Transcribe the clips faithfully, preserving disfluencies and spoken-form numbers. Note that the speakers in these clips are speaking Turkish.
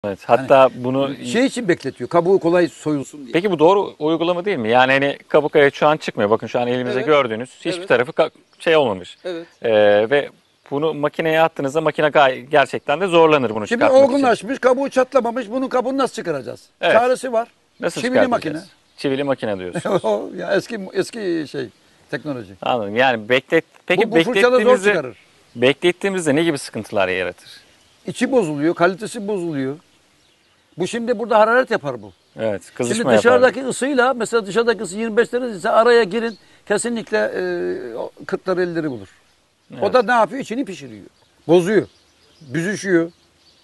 Evet, hatta Yani bunu şey için bekletiyor. Kabuğu kolay soyulsun diye. peki bu doğru uygulama değil mi? Yani hani kabuk ayı şu an çıkmıyor. Bakın şu an elimizde Evet. gördüğünüz hiçbir Evet. tarafı ka- şey olmamış. Evet. Ee, ve bunu makineye attığınızda makine gay- gerçekten de zorlanır bunu Şimdi çıkartmak için. olgunlaşmış, kabuğu çatlamamış. Bunun kabuğunu nasıl çıkaracağız? Evet. Çaresi var. Nasıl Çivili çıkartacağız? makine. Çivili makine diyorsunuz. O ya eski eski şey teknoloji. Anladım. Yani beklet peki Bu, bu fırçada zor beklettiğimizde çıkarır. beklettiğimizde ne gibi sıkıntılar yaratır? İçi bozuluyor, kalitesi bozuluyor. Bu şimdi burada hararet yapar bu. Evet, Şimdi kızışma dışarıdaki yapar. ısıyla mesela dışarıdaki ısı yirmi beş derece ise araya girin kesinlikle e, kırkları ellileri bulur. Evet. O da ne yapıyor? İçini pişiriyor. Bozuyor. Büzüşüyor.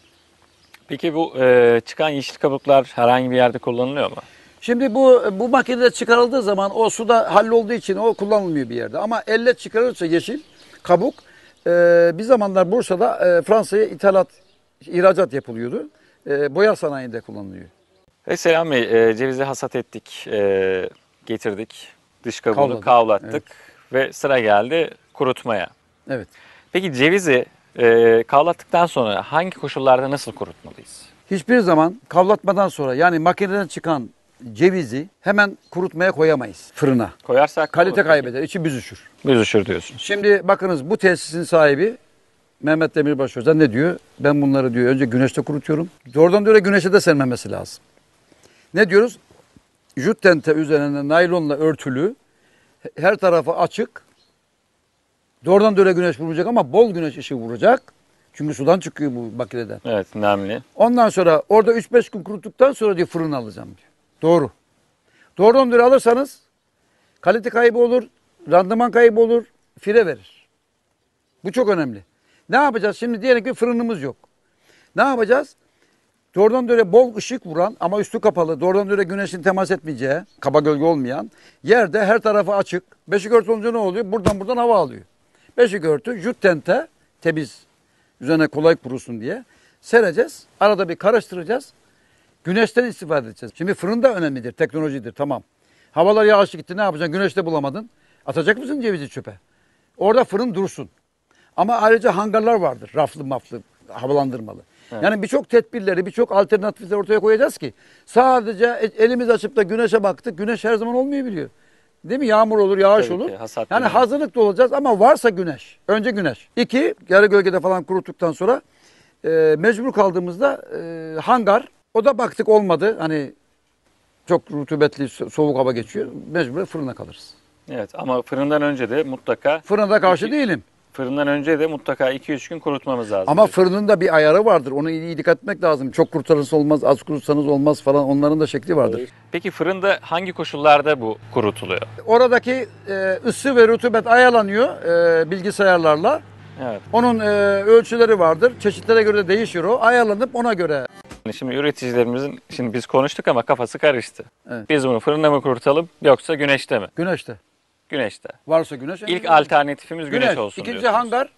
Peki bu e, çıkan yeşil kabuklar herhangi bir yerde kullanılıyor mu? Şimdi bu bu makinede çıkarıldığı zaman o suda hallolduğu için o kullanılmıyor bir yerde. Ama elle çıkarılırsa yeşil kabuk e, bir zamanlar Bursa'da e, Fransa'ya ithalat, ihracat yapılıyordu. E, boya sanayinde kullanılıyor. Ve Selam Bey, e, cevizi hasat ettik, e, getirdik, dış kabuğunu Kavladık, kavlattık evet. ve sıra geldi kurutmaya. Evet. Peki cevizi e, kavlattıktan sonra hangi koşullarda nasıl kurutmalıyız? Hiçbir zaman kavlatmadan sonra yani makineden çıkan cevizi hemen kurutmaya koyamayız fırına. Koyarsak Kalite olur. kaybeder, içi büzüşür. Büzüşür diyorsunuz. Şimdi bakınız bu tesisin sahibi Mehmet Demirbaş Özen ne diyor? Ben bunları diyor önce güneşte kurutuyorum. Doğrudan böyle güneşe de sermemesi lazım. Ne diyoruz? Jüt tente üzerine naylonla örtülü, her tarafı açık. Doğrudan böyle güneş vuracak ama bol güneş ışığı vuracak. Çünkü sudan çıkıyor bu makineden. Evet, nemli. Ondan sonra orada üç beş gün kuruttuktan sonra diyor fırına alacağım diyor. Doğru. Doğrudan böyle alırsanız kalite kaybı olur, randıman kaybı olur, fire verir. Bu çok önemli. Ne yapacağız? Şimdi diyelim ki fırınımız yok. Ne yapacağız? Doğrudan böyle bol ışık vuran ama üstü kapalı, doğrudan böyle güneşin temas etmeyeceği, kaba gölge olmayan yerde her tarafı açık. Beşik örtü olunca ne oluyor? Buradan buradan hava alıyor. Beşik örtü, jüt tente, temiz, üzerine kolay kurusun diye sereceğiz. Arada bir karıştıracağız. Güneşten istifade edeceğiz. Şimdi fırın da önemlidir, teknolojidir, tamam. Havalar yağışlı gitti, ne yapacaksın? Güneşte bulamadın. Atacak mısın cevizi çöpe? Orada fırın dursun. Ama ayrıca hangarlar vardır, raflı maflı, havalandırmalı. Evet. Yani birçok tedbirleri, birçok alternatifleri ortaya koyacağız ki sadece elimiz açıp da güneşe baktık. Güneş her zaman olmuyor biliyor. Değil mi? Yağmur olur, yağış Tabii olur. ki, hasat Yani dönemi. hazırlıklı olacağız ama varsa güneş. Önce güneş. İki, yarı gölgede falan kuruttuktan sonra e, mecbur kaldığımızda e, hangar. O da baktık olmadı. Hani çok rutubetli, so- soğuk hava geçiyor. Mecbur fırına kalırız. Evet, ama fırından önce de mutlaka Fırına karşı İki- değilim. fırından önce de mutlaka iki üç gün kurutmamız lazım. Ama fırının da bir ayarı vardır. Onu iyi dikkat etmek lazım. Çok kurtarırsa olmaz, az kurutsanız olmaz falan. Onların da şekli vardır. Peki fırında hangi koşullarda bu kurutuluyor? Oradaki e, ısı ve rutubet ayarlanıyor e, bilgisayarlarla. Evet. Onun e, ölçüleri vardır. Çeşitlere göre de değişiyor o. Ayarlanıp ona göre. Şimdi üreticilerimizin, şimdi biz konuştuk ama kafası karıştı. Evet. Biz bunu fırında mı kurutalım yoksa güneşte mi? Güneşte. Güneşte. Varsa güneş. İlk güneş. alternatifimiz güneş, güneş. olsun İkinci diyorsunuz. hangar.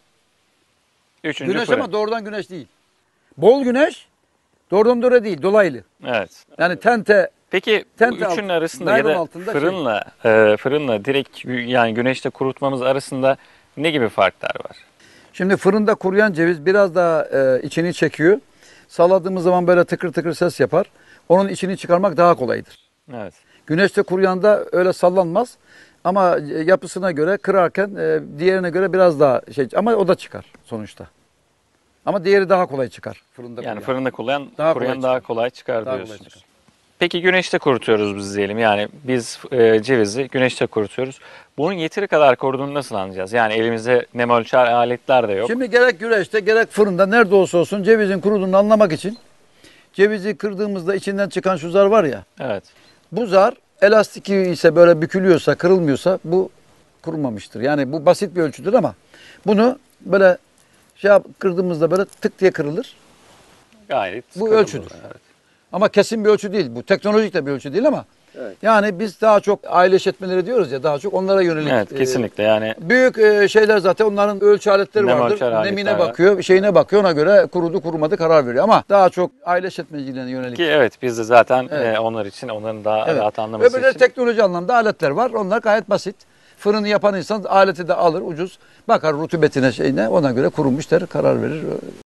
Üçüncü Güneş fırın. ama doğrudan güneş değil. Bol güneş. Doğrudan doğru değil. Dolaylı. Evet. Yani tente. Peki bu Tente üçünün alt- arasında ya naylon da altında fırınla e, fırınla direkt yani güneşte kurutmamız arasında ne gibi farklar var? Şimdi fırında kuruyan ceviz biraz daha e, içini çekiyor. Saladığımız zaman böyle tıkır tıkır ses yapar. Onun içini çıkarmak daha kolaydır. Evet. Güneşte kuruyanda öyle sallanmaz. Ama yapısına göre kırarken e, diğerine göre biraz daha şey ama o da çıkar sonuçta. Ama diğeri daha kolay çıkar fırında Yani kuruyan. fırında kuruyan Daha kuruyan kolay daha çıkar. kolay çıkar Daha kolay diyorsunuz. çıkar. Peki güneşte kurutuyoruz biz diyelim. Yani biz e, cevizi güneşte kurutuyoruz. Bunun yeteri kadar koruduğunu nasıl anlayacağız? Yani elimizde nem ölçer aletler de yok. Şimdi gerek güneşte gerek fırında nerede olsa olsun cevizin kuruduğunu anlamak için cevizi kırdığımızda içinden çıkan şu zar var ya. Evet. Bu zar elastik ise böyle bükülüyorsa, kırılmıyorsa bu kurumamıştır. Yani bu basit bir ölçüdür ama bunu böyle şey yap, kırdığımızda böyle tık diye kırılır. Gayet. Bu kırıldı. ölçüdür. Evet. Ama kesin bir ölçü değil. Bu teknolojik de bir ölçü değil ama Evet. yani biz daha çok aile işletmeleri diyoruz ya daha çok onlara yönelik. Evet, e, kesinlikle yani büyük e, şeyler zaten onların ölçü aletleri Nem vardır. ölçer aletler Nemine var. bakıyor, şeyine bakıyor ona göre kurudu kurumadı karar veriyor. Ama daha çok aile işletmecilerine yönelik. ki evet biz de zaten Evet. e, onlar için onların daha Evet. rahat anlaması Öbürleri için. teknoloji anlamda aletler var. Onlar gayet basit. Fırını yapan insan aleti de alır ucuz. Bakar rutubetine şeyine ona göre kurumuş der karar verir.